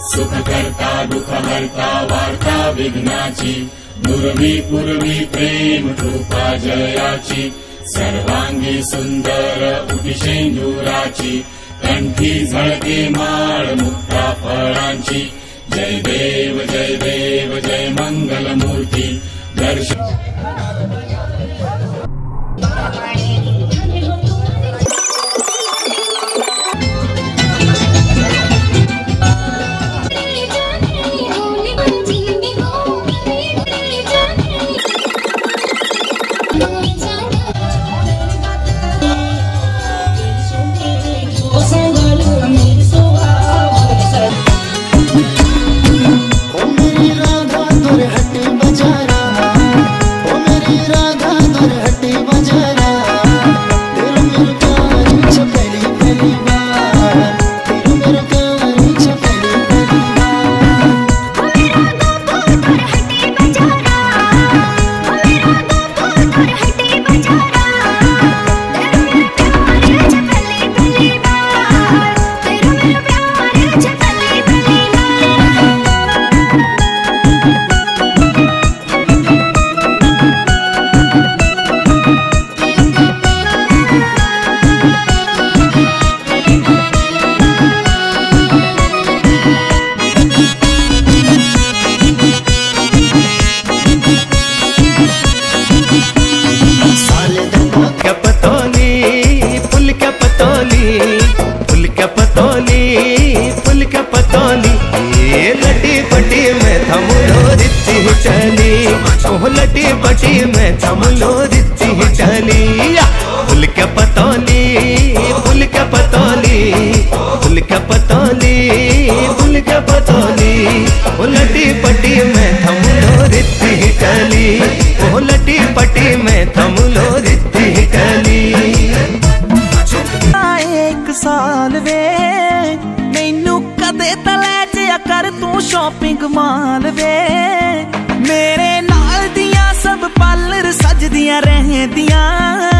सुखकर्ता दुःखहर्ता वार्ता विघ्नाची दुर्वी पूर्वी प्रेम कृपा जयाची सर्वांगी सुंदर उटिशेंदुराची कंठी झळके माळ मुक्ता फळांची जय देव जय मंगल मूर्ती दर्शन लटी पटी में थमलो रित्ती चली फुल के पतौली फुल के पतौली फुल के पतौली फुल के पतौली लटी पटी में थमलो रित्ती चली लटी पटी में थमलो रित्ती चली एक साल वे मैनू कदे तले च कर तू शॉपिंग माल वे मेरे नाल दियां सब पार्लर सजदियां रहदियां